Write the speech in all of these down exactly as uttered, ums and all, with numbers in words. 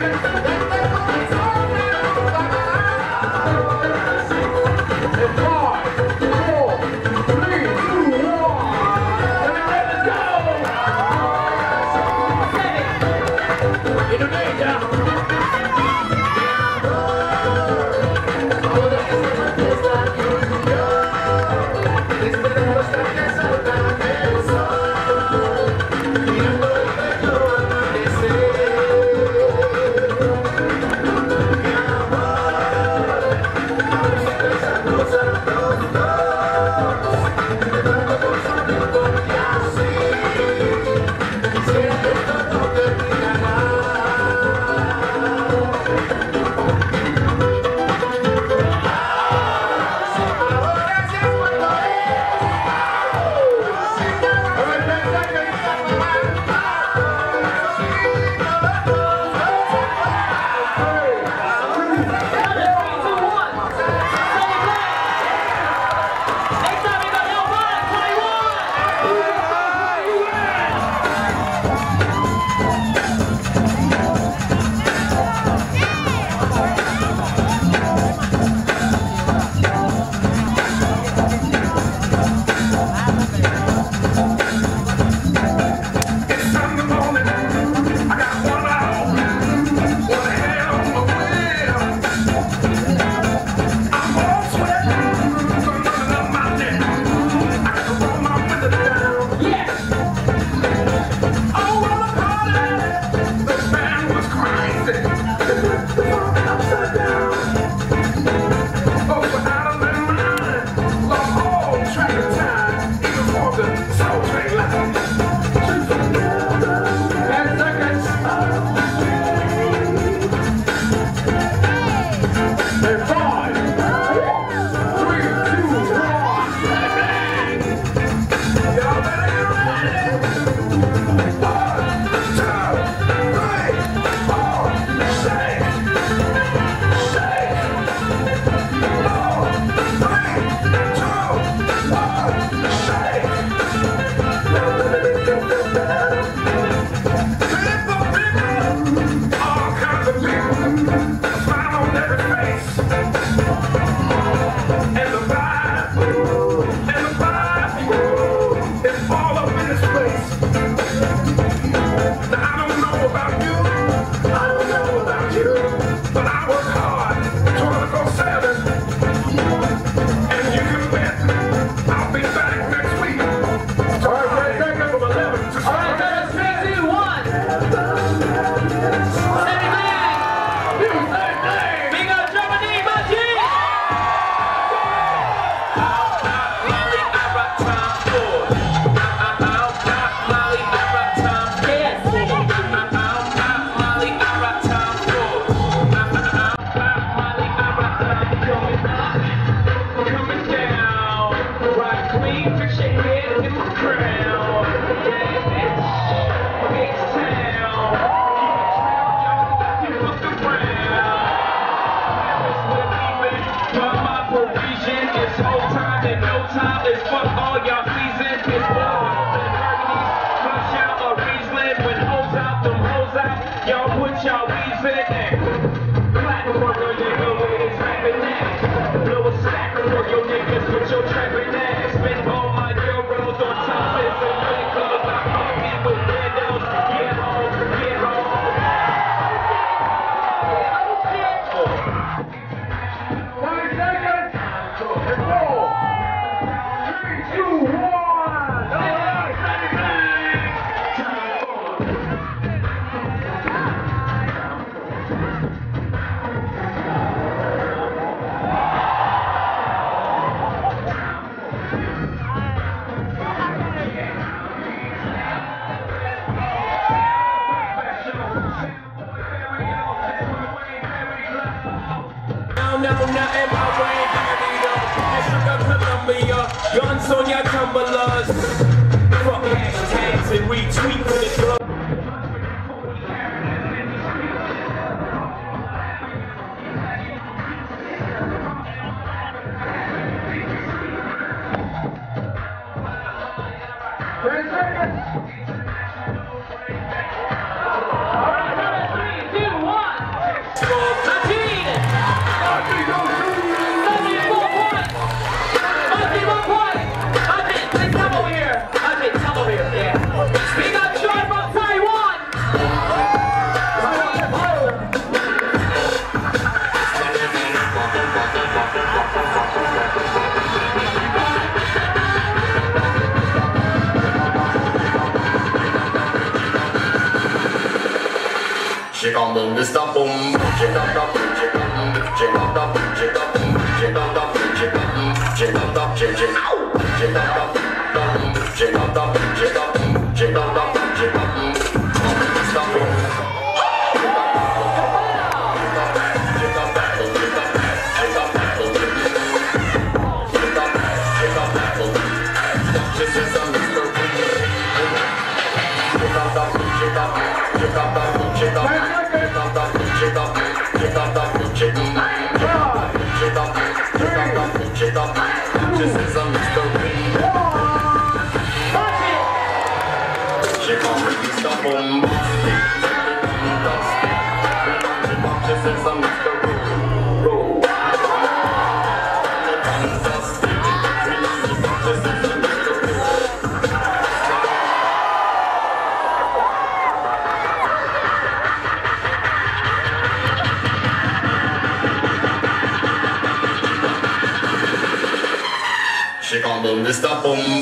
Guns on your tumblers. Fuck hashtags and retweet for the club. ten seconds. All right, three, two, one. come on, Mister Boom. Check out the check out check out the check out check out the check out check out the check check out check out the check out the check out check out the check out come on, Mister Boom. She called me Mister Boom.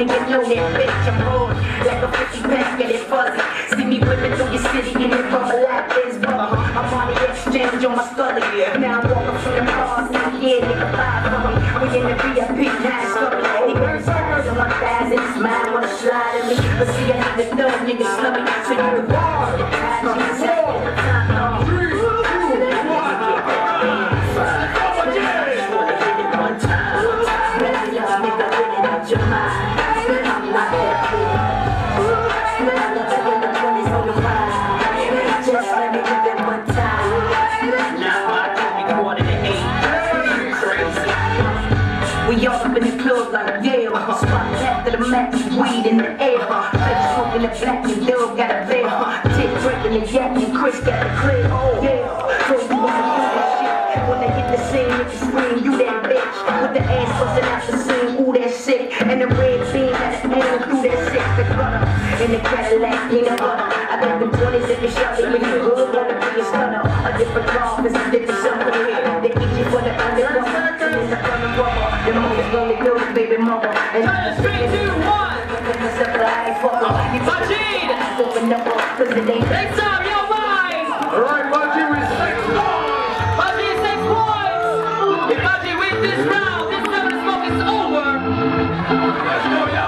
wanna get low, that bitch, I'm rolling like a fifty pack, get it fuzzy. See me whipping through your city in it from a lap is bubble. I'm on the exchange on my scully. Now I'm walking through them cars, yeah, nigga, five for me. We in the V I P, now it's coming. He got his eyes on my thighs and his mind wanna slide at me. But see, I have the thug nigga slummy, so you can walk. We all up in the club like Yale. Spot after the match, weed in the air. Face smoking the black and dog got a veil. Tick breaking the yak and Chris got the clear. Yeah, so you wanna do that shit. When they hit the scene, you can scream, you that bitch. With the ass busting out the scene, ooh that sick. And the red beam at the end through that sick. The gutter in the Cadillac, peanut butter. I got them twenties in the shop, they really good, wanna be a stunner. A different car, it's a different something here. They eat you for the underwater, and it's a fun of rubber. The most lonely girls, baby mama. And Turn three, two, one. Next time, yo, mine. All right, Baji with six points. Baji is six points. If Baji wins this round, this seven smoke is over. Let's go, yo,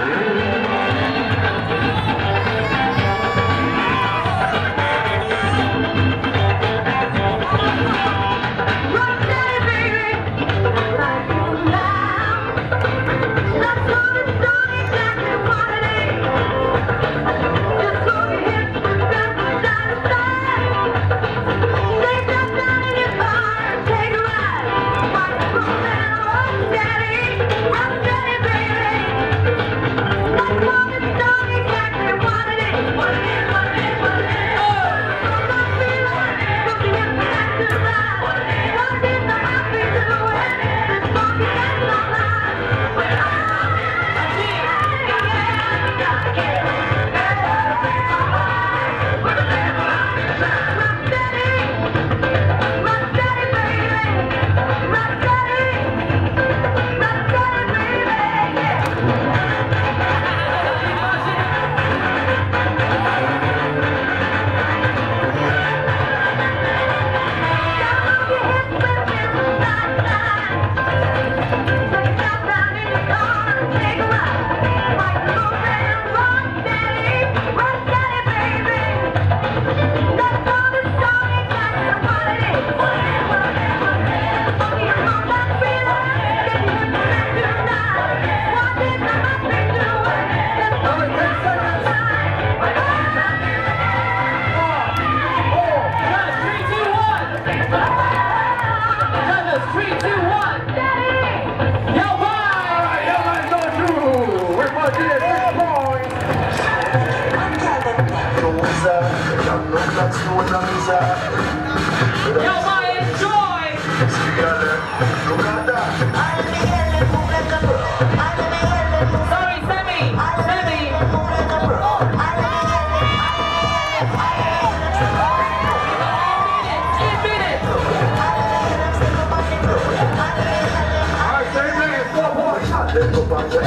yo, mine, enjoy. Sorry, Sammy. Sammy. Eight minutes. All right, same minute, four points.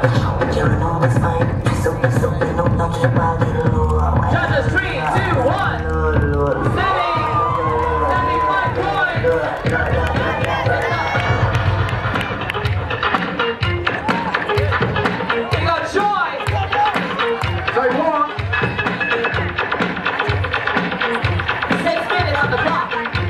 Judges, three, two, one. Sammy, seventy-five points. We got Joy. Say one. Six minutes on the clock.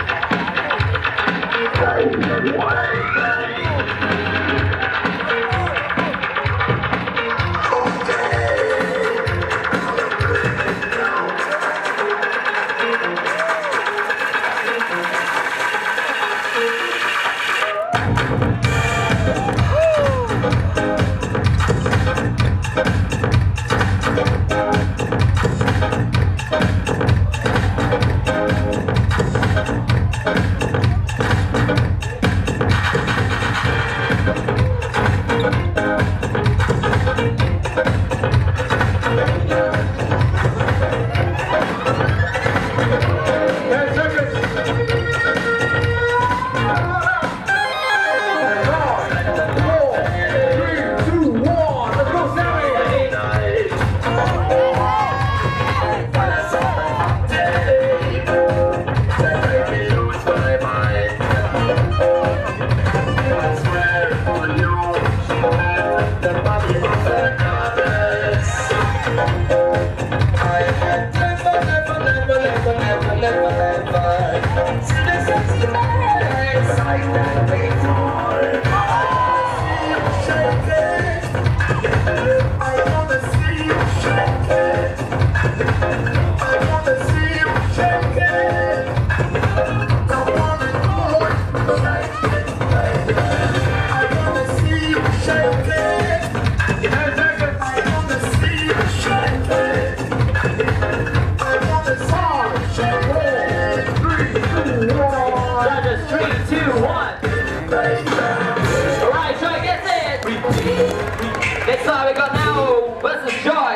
Next time we got now versus Joy.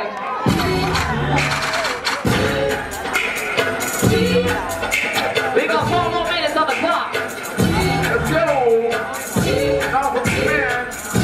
We got four more minutes on the clock. Let's go. Now for the man.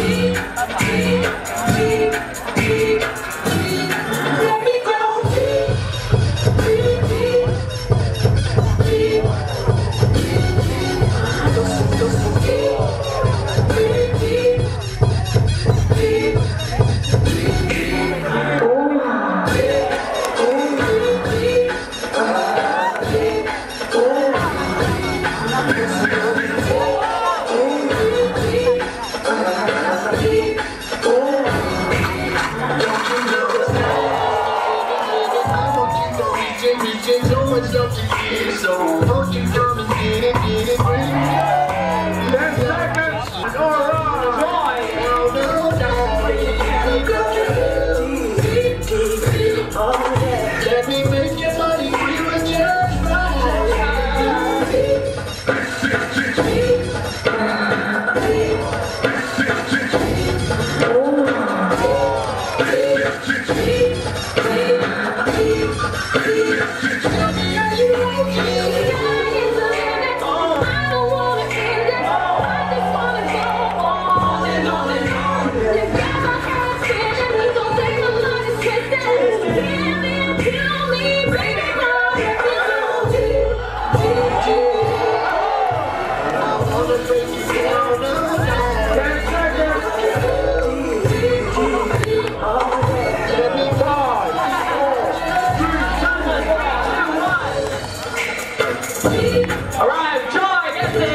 So won't you come and get it, get it, bring it. Ten seconds. All right. Joy. Let me make your money, we were just Alright, Joy gets it.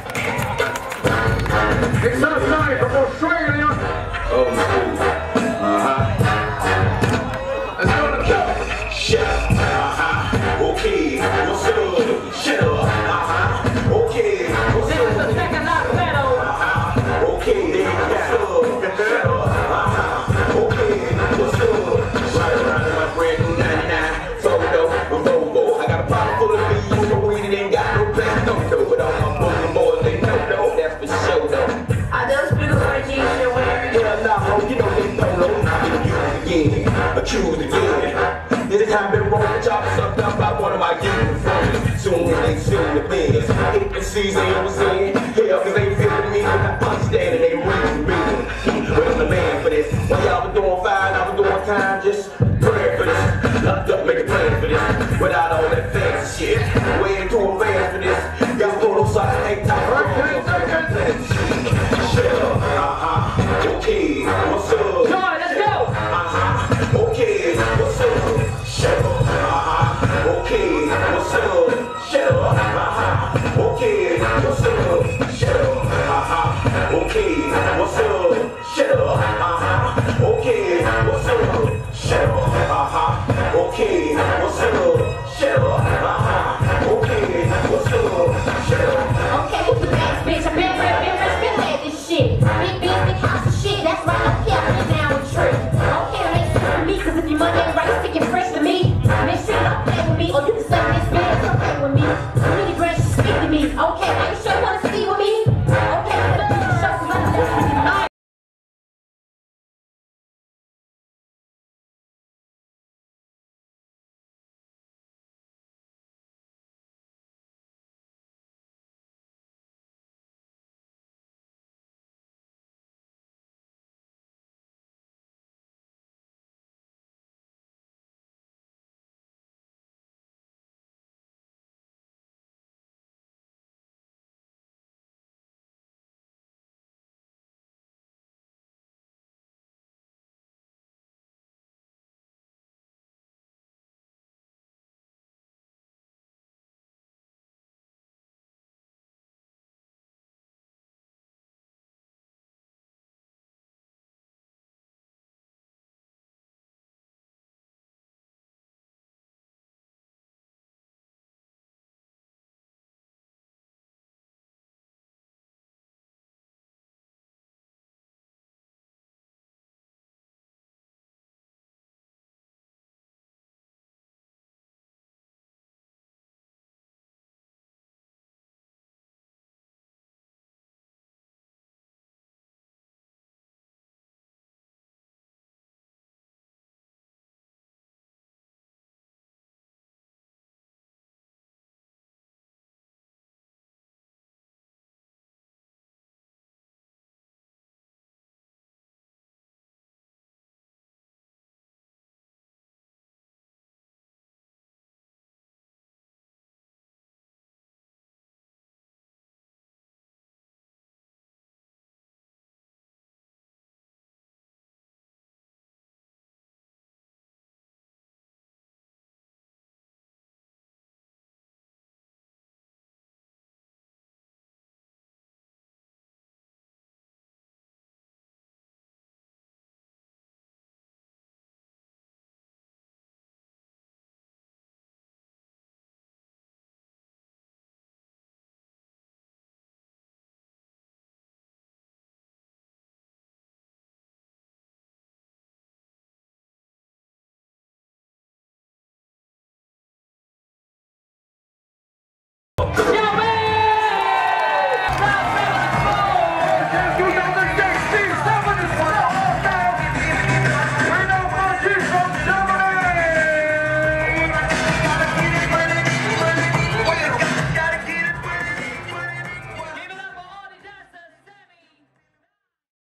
It's not time from Australia. Oh, uh-huh. Let's go to the Shut up, uh-huh. Okay, what's up? Shut up, uh-huh. Okay, what's This is the second last battle. up? Okay, what's up? Shut up, uh-huh. Okay, what's up? Right around my brand new ninety-nine photo, a Volvo. I got a bottle full of bees, no weed, it ain't got no place, no dough. But all my fucking boys, they know, though, that's for sure, though. I just feel like you should wear it. Yeah, nah, bro, you know they know, no, I'm accused again, accused again. This time been rolling chops sucked up by one of my youth friends. Soon as they sing the bands, hit the season, you know what I'm saying? Yeah, cause they feeling me, I understand and they reading me. Well, I'm the man for this. what's up? Joy, let's go. Uh-huh, okay, what's up? Shut up, uh-huh, okay, what's up? Shut up, uh-huh, okay, what's up? Shut up, uh-huh, okay, what's up? Shut up, uh-huh, okay.